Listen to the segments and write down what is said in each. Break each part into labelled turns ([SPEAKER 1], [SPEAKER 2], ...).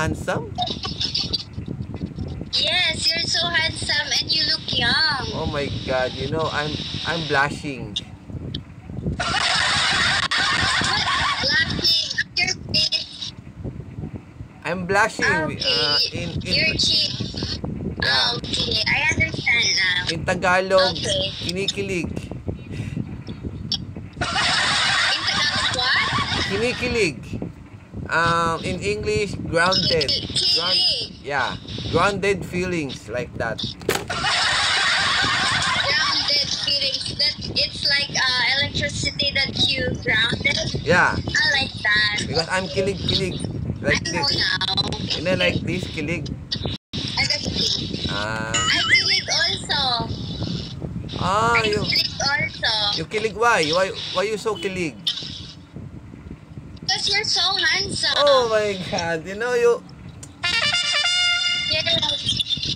[SPEAKER 1] handsome?
[SPEAKER 2] Yes, you're so handsome and you look young.
[SPEAKER 1] Oh my God, you know, I'm blushing.
[SPEAKER 2] Laughing at your face.
[SPEAKER 1] I'm blushing.
[SPEAKER 2] Okay. Your cheeks.
[SPEAKER 1] Yeah.
[SPEAKER 2] Okay, I understand now.
[SPEAKER 1] In Tagalog,
[SPEAKER 2] Okay.
[SPEAKER 1] kinikilig.
[SPEAKER 2] In Tagalog, what?
[SPEAKER 1] Kinikilig. In English, grounded.
[SPEAKER 2] Kilig.
[SPEAKER 1] Yeah, grounded feelings like that.
[SPEAKER 2] Grounded feelings. That it's like electricity that you grounded.
[SPEAKER 1] Yeah,
[SPEAKER 2] I like that.
[SPEAKER 1] because I'm kilig-kilig. Like
[SPEAKER 2] I know
[SPEAKER 1] this.
[SPEAKER 2] now.
[SPEAKER 1] You know, like this, kilig.
[SPEAKER 2] I got kilig. I kilig also. I
[SPEAKER 1] You
[SPEAKER 2] kilig also.
[SPEAKER 1] kilig why? Why you so kilig?
[SPEAKER 2] Because you're so handsome.
[SPEAKER 1] Oh my God, you know
[SPEAKER 2] Yes.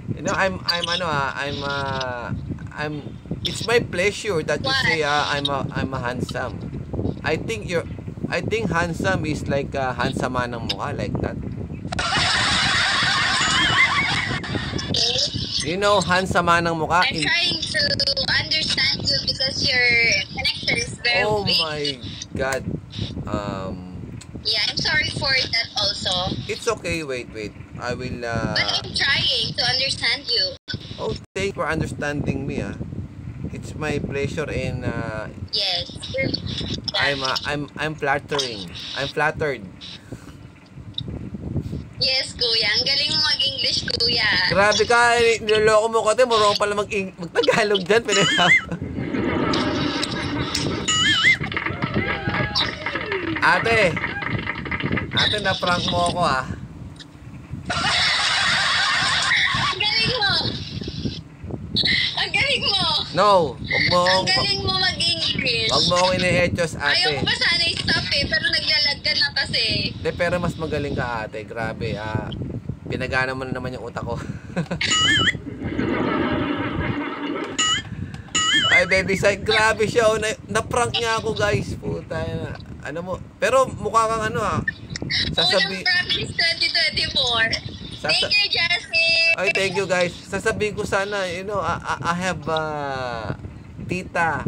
[SPEAKER 1] I'm it's my pleasure that you
[SPEAKER 2] What?
[SPEAKER 1] say I'm a handsome. I think handsome is like handsome ng mukha like that. You know handsome ng mukha
[SPEAKER 2] I'm trying to understand you because your connection is very
[SPEAKER 1] Oh
[SPEAKER 2] weak.
[SPEAKER 1] my God.
[SPEAKER 2] Yeah, I'm sorry for that also.
[SPEAKER 1] It's okay. Wait. I will
[SPEAKER 2] But I'm trying to understand you.
[SPEAKER 1] Oh, thank you for understanding me. It's my pleasure and
[SPEAKER 2] Yes.
[SPEAKER 1] I'm flattering. I'm flattered.
[SPEAKER 2] Yes, kuya. Ang galing mo mag-English, kuya.
[SPEAKER 1] Grabe ka, niloloko mo ko ate, marunong pala mag-Tagalog dyan. Ate, na-prank mo ako
[SPEAKER 2] Ang galing mo. Ang galing mo.
[SPEAKER 1] No,
[SPEAKER 2] Ang galing mo mag-English.
[SPEAKER 1] wag mo akong ini-etos
[SPEAKER 2] Ayaw
[SPEAKER 1] ate.
[SPEAKER 2] ko pa sana i-stop pero naglalag ka na kasi.
[SPEAKER 1] De, pero mas magaling ka ate, grabe pinagana mo na naman yung utak ko. Ay baby side, grabe siya na-prank niya ako guys. Puta na. Ano mo, pero mukha kang
[SPEAKER 2] Unang practice 2024. Thank you, Jessie.
[SPEAKER 1] Ay, thank you guys. Sasabihin ko sana, you know, I have tita.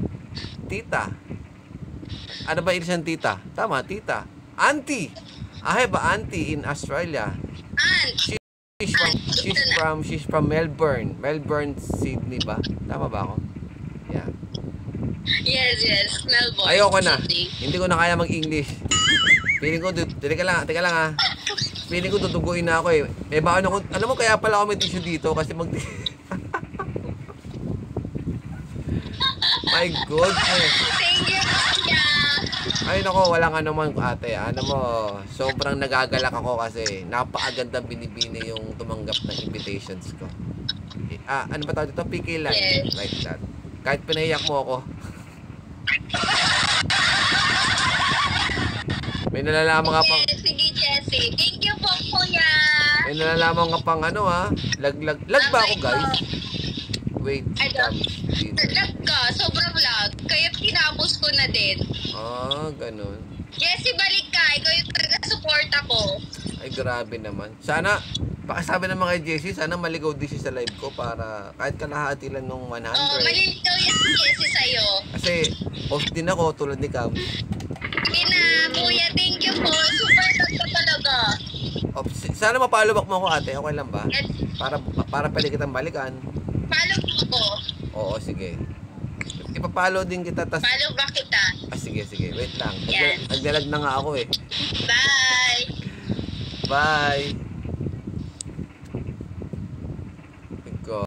[SPEAKER 1] Ano ba ilisang tita? Tama, tita. Auntie. I have an auntie in Australia.
[SPEAKER 2] Aunt.
[SPEAKER 1] She's from Melbourne. Melbourne, Sydney ba? Tama ba ako? Yeah.
[SPEAKER 2] Yes. Melbourne.
[SPEAKER 1] Ayoko na.
[SPEAKER 2] Sydney.
[SPEAKER 1] Hindi ko na kaya mag-English. Feeling ko, teka lang Feeling ko tutuguin na ako eh. Eh baka alam mo kaya pala ako may tissue dito kasi My goodness.
[SPEAKER 2] Thank you, kuya.
[SPEAKER 1] Ay nako, walang naman ate. Ano mo, sobrang nagagalak ako kasi napakaganda binibini yung tumanggap ng invitations ko. Ano ba tawag dito? PK line.
[SPEAKER 2] Yes.
[SPEAKER 1] Like that. Kahit pinahiyak mo ako. May nalalaman ka pang
[SPEAKER 2] Sige, Jessie. Thank you po, kuya.
[SPEAKER 1] May nalalaman ka pang laglag. Lag ba ako guys? Wait.
[SPEAKER 2] I don't. Lag ka. Sobrang lag. Kaya tinapos ko na din.
[SPEAKER 1] Ganun.
[SPEAKER 2] Jessie, balik ka. Ikaw yung taga-support ako.
[SPEAKER 1] Ay, grabe naman. Sana, pakisabi ng mga Jessie, sana maligaw din siya sa live ko para kahit kalahati lang nung 100.
[SPEAKER 2] Malilitaw yan si Jessie sa'yo.
[SPEAKER 1] Kasi, host din ako tulad ni Cam.
[SPEAKER 2] Sige na, kuya. Thank you po. Super lag ka talaga.
[SPEAKER 1] Sana mapalo back mo ako ate, okay lang ba?
[SPEAKER 2] Yes.
[SPEAKER 1] Para pwede kitang balikan.
[SPEAKER 2] Follow mo ko.
[SPEAKER 1] Oo, sige. Ipapalo din kita,
[SPEAKER 2] Follow ba kita?
[SPEAKER 1] sige. Wait lang.
[SPEAKER 2] Yes.
[SPEAKER 1] Nagdalag na nga ako eh.
[SPEAKER 2] Bye.
[SPEAKER 1] Bye.